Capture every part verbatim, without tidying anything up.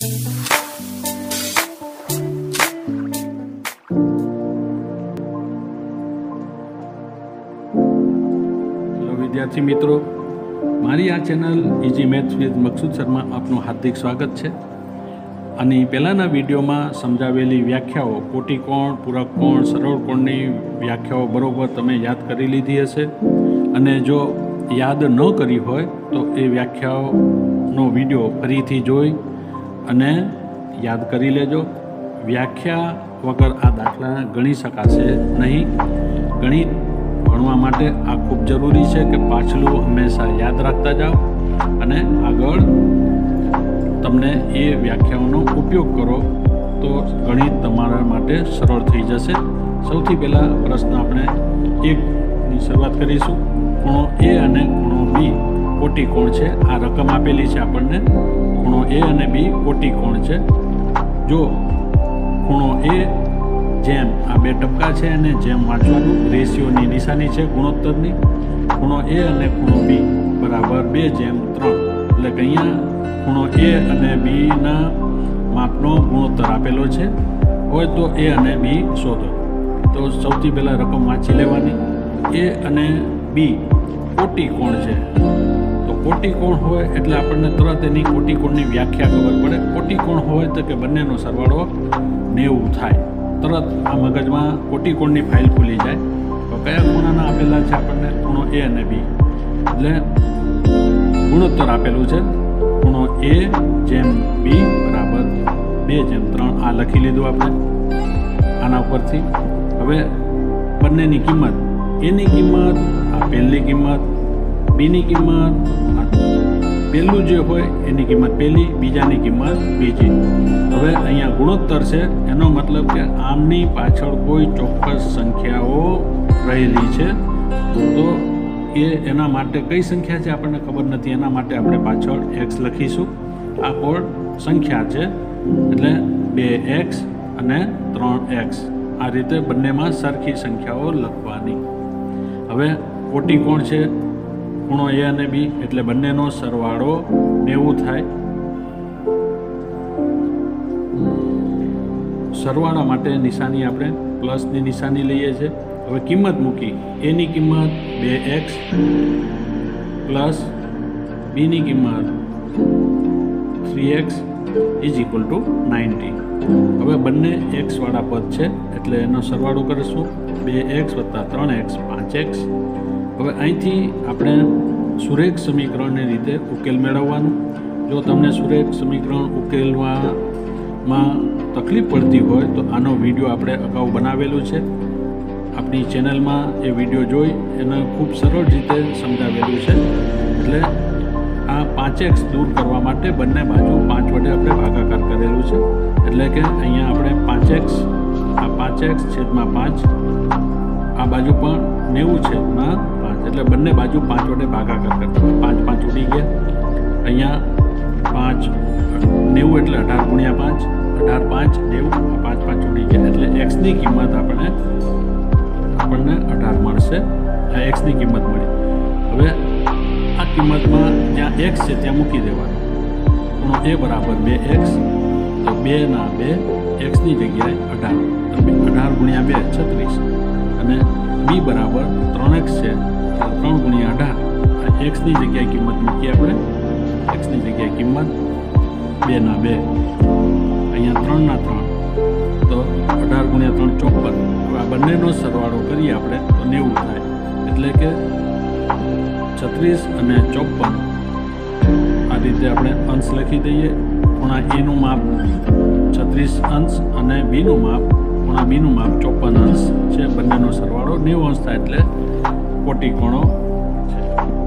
विद्यार्थी मित्रों, मारी आ channel easy maths with Maqsood Sharma आपનું हार्दिक स्वागत है। અને પહેલાંના વિડીયોમાં સમજાવેલી વ્યાખ્યાઓ કોટી કોણ, પૂરક કોણ, સરળ કોણની વ્યાખ્યાઓ બરોબર તમે યાદ કરી લીધી હશે। અને જો યાદ ન કરી હોય તો એ વ્યાખ્યાઓનો વિડીયો ફરીથી જોઈ અને યાદ કરી લેજો। વ્યાખ્યા વગર આ દાખલા ગણી શકાશે નહીં। ગણિત ભણવા માટે આ ખૂબ જરૂરી છે કે પાછલું હંમેશા યાદ રાખતા જાઓ અને આગળ તમને એ વ્યાખ્યાઓનો ઉપયોગ કરો તો ગણિત તમારા માટે સરળ થઈ જશે। સૌથી પહેલાં પ્રશ્ન આપણે એકની શરૂઆત કરીશું। ખૂણો એ અને ખૂણો બી કોટી કોણ છે। આ રકમ આપેલી છે આપણને। ખૂણો એ અને બી કોટી કોણ છે। જો ખૂણો એ જેમ આ બે ટપકા છે અને જેમ વાંચવાનું રેશિયોની નિશાની છે ગુણોત્તરની। ખૂણો એ અને ખૂણો બી બરાબર બે જેમ ત્રણ, એટલે કે અહીંયા ખૂણો એ અને બીના માપનો ગુણોત્તર આપેલો છે હોય તો એ અને બી શોધો। તો સૌથી પહેલાં રકમ વાંચી લેવાની। એ અને બી કોટી કોણ છે, તો કોટી કોણ હોય એટલે આપણને તરત એની કોટી કોણની વ્યાખ્યા ખબર પડે। કોટી કોણ હોય તો કે બંનેનો સરવાળો નેવું થાય। તરત આ મગજમાં કોટી કોણની ફાઇલ ખુલી જાય। તો કયા ખૂણાના આપેલા છે આપણને? ખૂણો એ અને બી, એટલે ગુણોત્તર આપેલું છે ખૂણો એ જેમ બી બરાબર બે જેમ ત્રણ। આ લખી લીધું આપણે આના ઉપરથી। હવે બંનેની કિંમત, એની કિંમત આ પહેલી કિંમત, બીની કિંમત પહેલું જે હોય એની કિંમત પહેલી, બીજાની કિંમત બીજી। હવે અહીંયા ગુણોત્તર છે, એનો મતલબ કે આમની પાછળ કોઈ ચોક્કસ સંખ્યાઓ રહેલી છે। તો એ એના માટે કઈ સંખ્યા છે આપણને ખબર નથી, એના માટે આપણે પાછળ એક્સ લખીશું। આ કોડ સંખ્યા છે એટલે બે એક્સ અને ત્રણ એક્સ, આ રીતે બંનેમાં સરખી સંખ્યાઓ લખવાની। હવે કોટી કોણ છે ખૂણો એ અને બી, એટલે બંનેનો સરવાળો નેવું થાય। સરવાળા માટે નિશાની આપણે પ્લસની નિશાની લઈએ છીએ। હવે કિંમત મૂકી, એની કિંમત બે એક્સ પ્લસ બીની કિંમત three x is equal to ninety. હવે બંને એક્સવાળા પદ છે એટલે એનો સરવાળો કરીશું, બે એક્સ વત્તા ત્રણ એક્સ પાંચ એક્સ। હવે અહીંથી આપણે સુરેખ સમીકરણની રીતે ઉકેલ મેળવવાનું। જો તમને સુરેખ સમીકરણ ઉકેલવામાં તકલીફ પડતી હોય તો આનો વિડીયો આપણે અગાઉ બનાવેલું છે આપણી ચેનલમાં। એ વિડીયો જોઈ એને ખૂબ સરળ રીતે સમજાવેલું છે। એટલે આ પાંચ એક્સ દૂર કરવા માટે બંને બાજુ પાંચ વડે આપણે ભાગાકાર કરેલું છે, એટલે કે અહીંયા આપણે પાંચ એક્સ, આ પાંચ એક્સ છેદમાં પાંચ, આ બાજુ પણ નેવું છેદમાં પાંચ, એટલે બંને બાજુ પાંચ વડે ભાગાકાર કરતા પાંચ પાંચ ઉડી ગયા। અહીંયા પાંચ નેવું એટલે અઢાર ગુણ્યા પાંચ, અઢાર પાંચ નેવું, પાંચ પાંચ ઉડી ગયા, એટલે એક્સની કિંમત આપણે આપણને અઢાર મળશે। આ એક્સની કિંમત મળી। હવે આ કિંમતમાં જ્યાં એક્સ છે ત્યાં મૂકી દેવાનું। ખૂણો એ બરાબર બે એક્સ, તો બે ના બે એક્સની જગ્યાએ અઢાર, તો અઢાર ગુણ્યા બે છત્રીસ, અને બી બરાબર ત્રણ એક્સ છે તો ત્રણ ગુણ્યા અઢાર, આ એક્સની જગ્યાએ કિંમત મૂકીએ આપણે। એક્સની જગ્યાએ કિંમત બે ના બે, અહીંયા ત્રણ ના ત્રણ, તો અઢાર ગુણ્યા ત્રણ ચોપન। હવે આ બંનેનો સરવાળો કરીએ આપણે તો નેવું થાય, એટલે કે છત્રીસ અને ચોપન આ રીતે આપણે અંશ લખી દઈએ। ખૂણા એનું માપ છત્રીસ અંશ અને બીનું માપ ખૂણા બીનું માપ ચોપન અંશ છે। બંનેનો સરવાળો નેવું અંશ થાય એટલે કોટી કોણો છે।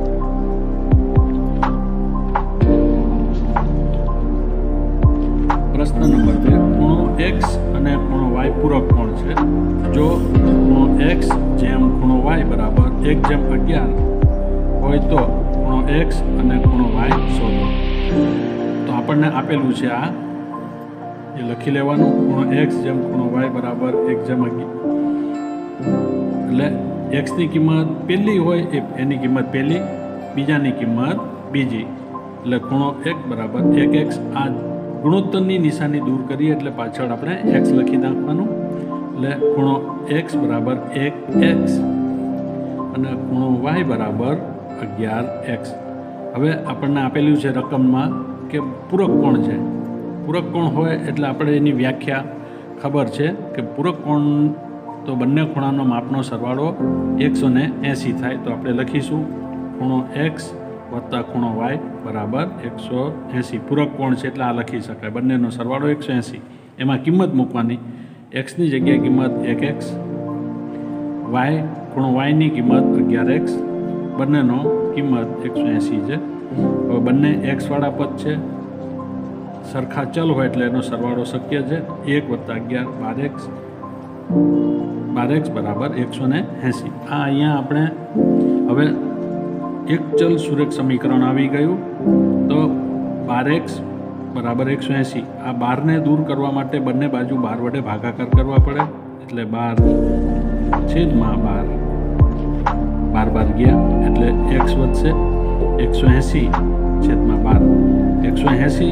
પ્રશ્ન નંબર બે, ખૂણો એક્સ અને ખૂણો વાય પૂરક કોણ છે। જો ખૂણો એક્સ જેમ ખૂણો વાય બરાબર એક જેમ અગિયાર હોય તો ખૂણો એક્સ અને ખૂણો વાય શોધો। તો આપણને આપેલું છે આ, એ લખી લેવાનું। ખૂણો એક્સ જેમ ખૂણો વાય બરાબર એક જેમ અગિયાર, એટલે એક્સની કિંમત પહેલી હોય એ એની કિંમત પહેલી, બીજાની કિંમત બીજી, એટલે ખૂણો એક બરાબર એક એક્સ। આ ગુણોત્તરની નિશાની દૂર કરીએ એટલે પાછળ આપણે એક્સ લખી નાખવાનું. એટલે ખૂણો એક્સ બરાબર એક એક્સ અને ખૂણો વાય બરાબર અગિયાર એક્સ. હવે આપણને આપેલું છે રકમમાં કે પૂરક કોણ છે. પૂરક કોણ હોય એટલે આપણે એની વ્યાખ્યા ખબર છે કે પૂરક કોણ તો બંને ખૂણાનો માપનો સરવાળો એકસો ને એંસી થાય. તો આપણે લખીશું ખૂણો એક્સ વત્તા ખૂણો વાય બરાબર એકસો એંસી. પૂરક કોણ છે એટલે આ લખી શકાય. બંનેનો સરવાળો એકસો એંસી. એમાં કિંમત મૂકવાની. એક્સની જગ્યાએ કિંમત એક એક્સ, વાય ખૂણો વાયની કિંમત અગિયાર એક્સ, બંનેનો કિંમત એકસો એંસી છે. હવે બંને એક્સવાળા પદ છે, સરખા ચલ હોય એટલે એનો સરવાળો શક્ય છે. એક વત્તા અગિયાર બાર એક્સ, બાર એક્સ બરાબર એકસો ને એંસી. આ અહીંયા આપણે હવે એક ચલ સુરેખ સમીકરણ આવી ગયું. તો બાર એક્સ બરાબર એકસો એંસી. આ બારને દૂર કરવા માટે બંને બાજુ બાર વડે ભાગાકાર કરવા પડે. એટલે બાર છેદમાં બાર, બાર બાર ગયા એટલે એક્સ વધશે. એકસો એંસી છેદમાં બાર, એકસો એંસી.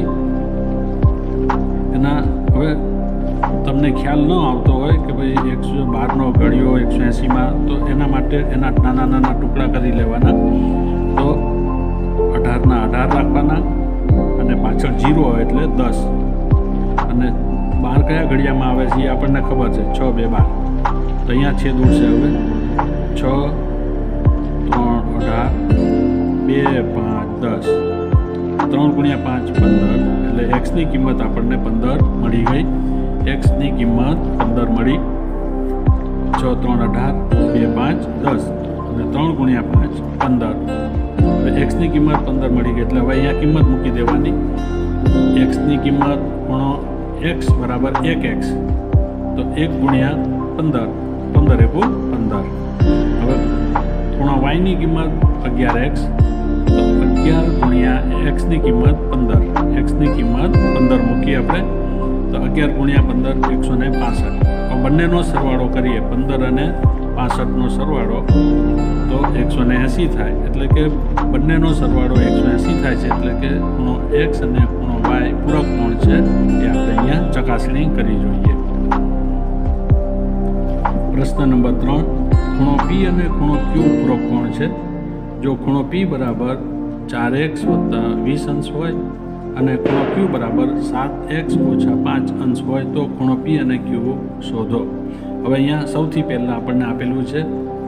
એના હવે તમને ખ્યાલ ન આવતો હોય કે ભાઈ એકસો બારનો ઘડિયો એકસો એંસીમાં, તો એના માટે એના નાના નાના ટુકડા કરી લેવાના. તો અઢારના અઢાર રાખવાના અને પાછળ જીરો હોય એટલે દસ. અને બાર કયા ઘડિયામાં આવે છે એ આપણને ખબર છે, છ બે બાર. તો અહીંયા છેદ ઉડશે. હવે છ ત્રણ અઢાર, બે પાંચ દસ, ત્રણ ગુણ્યા પાંચ પંદર. એટલે એક્સની કિંમત આપણને પંદર મળી ગઈ. એક્સની કિંમત પંદર મળી. છ ત્રણ અઢાર, બે પાંચ દસ અને ત્રણ ગુણ્યા પાંચ પંદર. હવે એક્સની કિંમત પંદર મળી ગઈ. એટલે હવે અહીંયા કિંમત મૂકી દેવાની. એક્સની કિંમત ખૂણો એક્સ બરાબર એક એક્સ. તો એક ગુણ્યા પંદર, પંદર એકુ પંદર. હવે ખૂણો વાયની કિંમત અગિયાર એક્સ. તો અગિયાર ગુણ્યા એક્સની કિંમત પંદર. એક્સની કિંમત પંદર મૂકીએ આપણે. તો અગિયાર ગુણ્યા પંદર એકસો ને પાસઠ. બંનેનો સરવાળો કરીએ, પંદર અને પાસઠનો સરવાળો, તો એકસો ને એંસી થાય. એટલે કે બંનેનો સરવાળો એકસો એંસી થાય છે. એટલે કે ખૂણો એક્સ અને ખૂણો વાય પૂરક કોણ છે એ આપણે અહીંયા ચકાસણી કરી જોઈએ. પ્રશ્ન નંબર ત્રણ, ખૂણો પી અને ખૂણો ક્યુ પૂરક કોણ છે. જો ખૂણો પી બરાબર ચાર એક્સ વત્તા વીસ અંશ હોય અને ખૂણો ક્યુ બરાબર સાત એક્સ ઓછા પાંચ અંશ હોય તો ખૂણો પી અને ક્યુ શોધો. હવે અહીંયા સૌથી પહેલાં આપણને આપેલું છે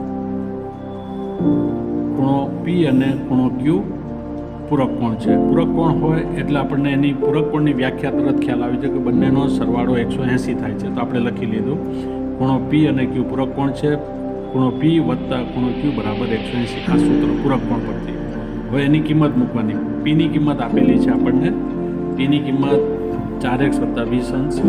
ખૂણો પી અને ખૂણો ક્યુ પૂરક કોણ છે. પૂરક કોણ હોય એટલે આપણને એની પૂરક કોણની વ્યાખ્યા તરત ખ્યાલ આવી છે કે બંનેનો સરવાળો એકસો એંસી થાય છે. તો આપણે લખી લીધું ખૂણો પી અને ક્યુ પૂરક કોણ છે. ખૂણો પી વત્તા ખૂણો ક્યુ બરાબર એકસો એંસી. આ સૂત્ર પૂરક કોણ પરથી. હવે એની કિંમત મૂકવાની. પીની કિંમત આપેલી છે આપણને. પીની કિંમત ચાર એક્સ વત્તા વીસ અંશ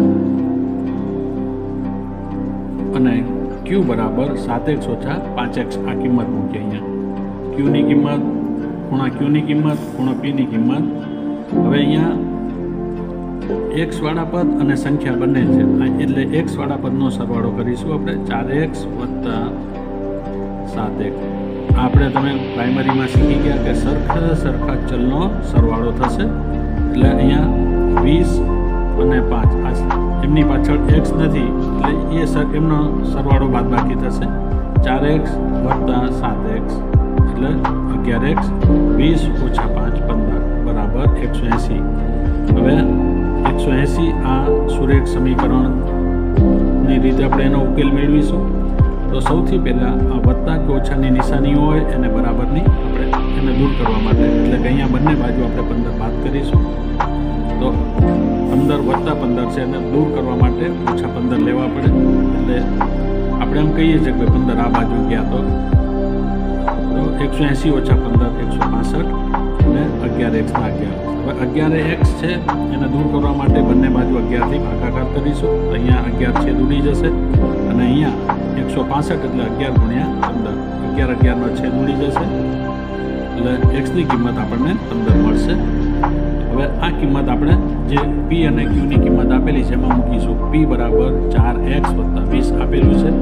અને ક્યુ બરાબર સાત એક્સ ઓછા પાંચ એક્સ. આ કિંમત મૂકીએ અહીંયા. ક્યુની કિંમત, ખૂણા ક્યુની કિંમત, ખૂણો પીની કિંમત. હવે અહીંયા એક્સવાળા પદ અને સંખ્યા બંને છે એટલે એક્સવાળા પદનો સરવાળો કરીશું આપણે. ચાર એક્સ વત્તા સાત એક્સ. આપણે તમે પ્રાઇમરીમાં શીખી ગયા કે સરખા સરખા ચલનો સરવાળો થશે. એટલે અહીંયા વીસ અને પાંચ, આ એમની પાછળ એક્સ નથી એટલે એ સર એમનો સરવાળો બાદ બાકી થશે. ચાર એક્સ વત્તા સાત એક્સ એટલે અગિયાર એક્સ. વીસ ઓછા પાંચ પંદર બરાબર એકસો એંસી. હવે એકસો એંસી આ સુરેખ સમીકરણની રીતે આપણે એનો ઉકેલ મેળવીશું. તો સૌથી પહેલાં આ વત્તા કે ઓછાની નિશાની હોય એને બરાબરની આપણે એને દૂર કરવા માટે એટલે કે અહીંયા બંને બાજુ આપણે પંદર બાદ કરીશું. તો પંદર વત્તા પંદર છે એને દૂર કરવા માટે ઓછા પંદર લેવા પડે. એટલે આપણે એમ કહીએ છીએ કે પંદર આ બાજુ ગયા તો તો એકસો એંસી ઓછા પંદર એકસો પાસઠ અને અગિયાર એક્સના અગિયાર. હવે અગિયાર એક્સ છે એને દૂર કરવા માટે બંને બાજુ અગિયારથી ભાગાકાર કરીશું. તો અહીંયા અગિયાર છેદ ઉડી જશે અને અહીંયા એકસો પાસઠ એટલે અગિયાર ગુણ્યા પંદર. અગિયાર અગિયારનો છેદ ઉડી જશે એટલે એક્સની કિંમત આપણને પંદર મળશે. હવે આ કિંમત આપણે જે પી અને ક્યુની કિંમત આપેલી છે એમાં મૂકીશું. પી બરાબર ચાર એક્સ વત્તા વીસ આપેલું છે,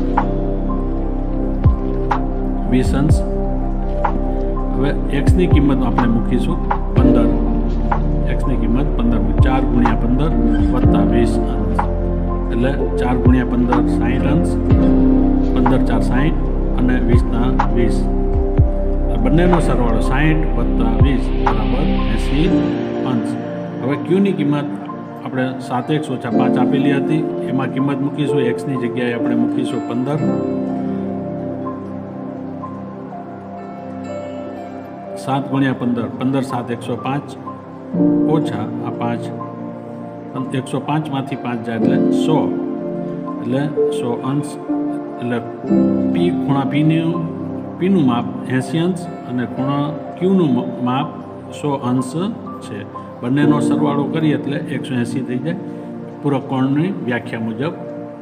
વીસ અંશ. હવે એક્સની કિંમત આપણે મૂકીશું પંદર એક્સની કિંમત પંદર. ચાર ગુણ્યા પંદર વત્તા વીસ અંશ એટલે ચાર ગુણ્યા પંદર સાહીઠ અંશ, પંદર ચાર સાહીઠ અને વીસના વીસ. બંનેનો સરવાળો સાહીઠ વત્તા વીસ બરાબર એંસી અંશ. હવે ક્યુની કિંમત આપણે સાત એક્સ ઓછા પાંચ આપેલી હતી, એમાં કિંમત મૂકીશું. એક્સની જગ્યાએ આપણે મૂકીશું પંદર. સાત ગુણ્યા પંદર, પંદર સાત એકસો પાંચ ઓછા આ પાંચ, એકસો પાંચમાંથી પાંચ જાય એટલે સો, એટલે સો અંશ. એટલે પી ખૂણા પીનું પીનું માપ એંસી અંશ અને ખૂણા ક્યુનું માપ સો અંશ છે. બંનેનો સરવાળો કરીએ એટલે એકસો એંસી થઈ જાય પૂરક કોણની વ્યાખ્યા મુજબ.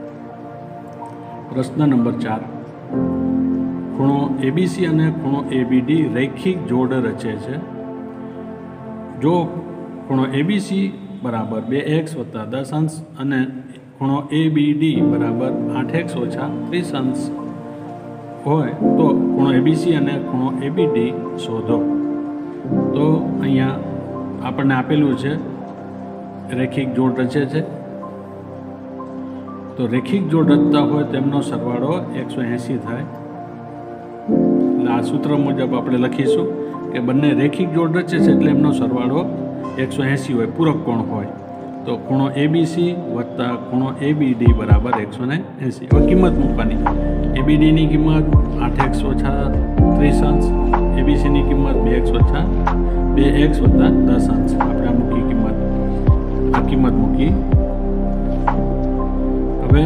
પ્રશ્ન નંબર ચાર. ખૂણો એબીસી અને ખૂણો એબીડી રૈખિક જોડ રચે છે. જો ખૂણો એબીસી બરાબર બે એક્સ વત્તા દસ અંશ અને ખૂણો એબીડી બરાબર આઠ એક્સ ઓછા ત્રીસ અંશ હોય તો ખૂણો એબીસી અને ખૂણો એબીડી શોધો. તો અહીંયા આપણને આપેલું છે રેખિક જોડ રચે છે. તો રેખિક જોડ રચતા હોય તેમનો સરવાળો એકસો એંસી થાય. એટલે આ સૂત્ર મુજબ આપણે લખીશું કે બંને રેખિક જોડ રચે છે એટલે એમનો સરવાળો એકસો એંસી હોય, પૂરક કોણ હોય. તો ખૂણો એબીસી વત્તા ખૂણો એબીડી બરાબર એકસો ને એંસી. હવે કિંમત મૂકવાની. એબીડીની કિંમત આઠ એક્સ ઓછા ત્રીસ અંશ, એબીસીની કિંમત બે એક્સ ઓછા બે એક્સ વત્તા દસ અંશ. આપણે આ મૂકી કિંમત, આ કિંમત મૂકી. હવે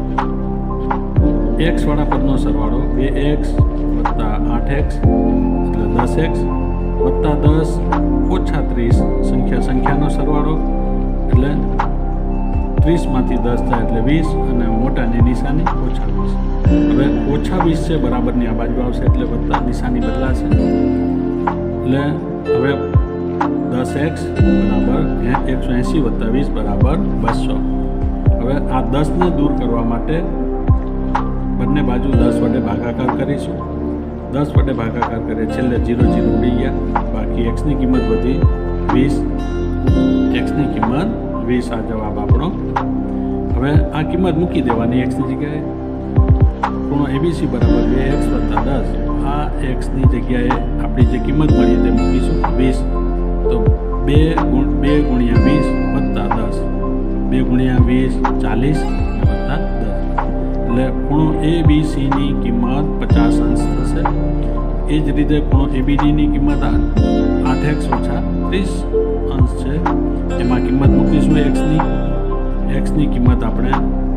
એક્સ વાળા પદનો સરવાળો બે એક્સ વત્તા આઠ એક્સ એટલે દસ એક્સ વત્તા દસ ઓછા ત્રીસ, સંખ્યા સંખ્યાનો સરવાળો એટલે ત્રીસમાંથી દસ થાય એટલે વીસ અને મોટાની નિશાની ઓછા વીસ. હવે ઓછા વીસ છે બરાબરની આ બાજુ આવશે એટલે વત્તા નિશાની બદલાશે. એટલે હવે દસ એક્સ બરાબર એકસો એંસી વત્તા વીસ બરાબર બસો. હવે આ દસને દૂર કરવા માટે બંને બાજુ દસ વડે ભાગાકાર કરીશું. દસ વડે ભાગાકાર કરીએ છેલ્લે જીરો જીરો ઉડી ગયા, બાકી એક્સની કિંમત વધી વીસ. એક્સની કિંમત વીસ આ જવાબ આપણો. હવે આ કિંમત મૂકી દેવાની એક્સની જગ્યાએ. ખૂણો એબીસી બરાબર બે એક્સ વત્તા દસ. આ એક્સની જગ્યાએ આપણી જે કિંમત મળી તે મૂકીશું વીસ. તો બે ગુણ બે ગુણ્યા વીસ વત્તા દસ, બે ગુણ્યા વીસ ચાલીસ વત્તા દસ એટલે ખૂણો એબીસીની કિંમત પચાસ અંશ થશે. એ જ રીતે ખૂણો એબીડીની કિંમત આઠ એક્સ ઓછા ત્રીસ અંશ છે. એમાં કિંમત મૂકીશું એક્સની. એક્સની કિંમત આપણે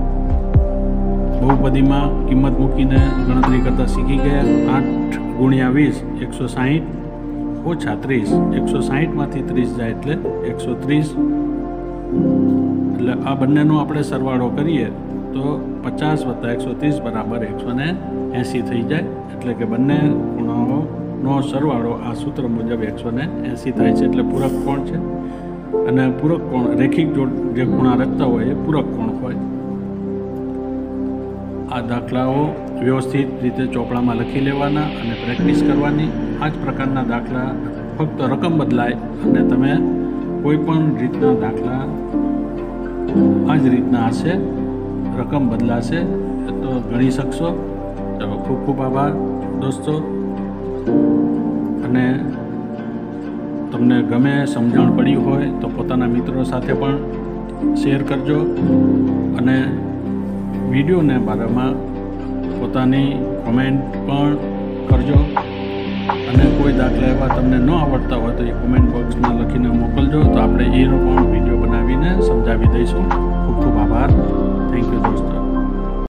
બહુપદીમાં કિંમત મૂકીને ગણતરી કરતાં શીખી ગયા. આઠ ગુણ્યા વીસ એકસો સાહીઠ ઓછા ત્રીસ, એકસો સાહીઠમાંથી ત્રીસ જાય એટલે એકસો ત્રીસ. એટલે આ બંનેનો આપણે સરવાળો કરીએ તો પચાસ વત્તા એકસો ત્રીસ બરાબર એકસો ને એંસી થઈ જાય. એટલે કે બંને ખૂણાઓનો સરવાળો આ સૂત્ર મુજબ એકસો ને એંસી થાય છે. એટલે પૂરક કોણ છે. અને પૂરક કોણ રેખિક જોડ જે ખૂણા રચતા હોય એ પૂરક કોણ હોય. આ દાખલાઓ વ્યવસ્થિત રીતે ચોપડામાં લખી લેવાના અને પ્રેક્ટિસ કરવાની. આ જ પ્રકારના દાખલા ફક્ત રકમ બદલાય અને તમે કોઈ પણ રીતના દાખલા આ જ રીતના હશે, રકમ બદલાશે તો ગણી શકશો. ચલો, ખૂબ ખૂબ આભાર દોસ્તો. અને તમને ગમે, સમજણ પડી હોય તો પોતાના મિત્રો સાથે પણ શેર કરજો અને વિડીયોને બારામાં પોતાની કોમેન્ટ પણ કરજો. અને કોઈ દાખલા એવા તમને ન આવડતા હોય તો એ કોમેન્ટ બોક્સમાં લખીને મોકલજો, તો આપણે એનો પણ વિડીયો બનાવીને સમજાવી દઈશું. ખૂબ ખૂબ આભાર. થેન્ક યુ દોસ્તો.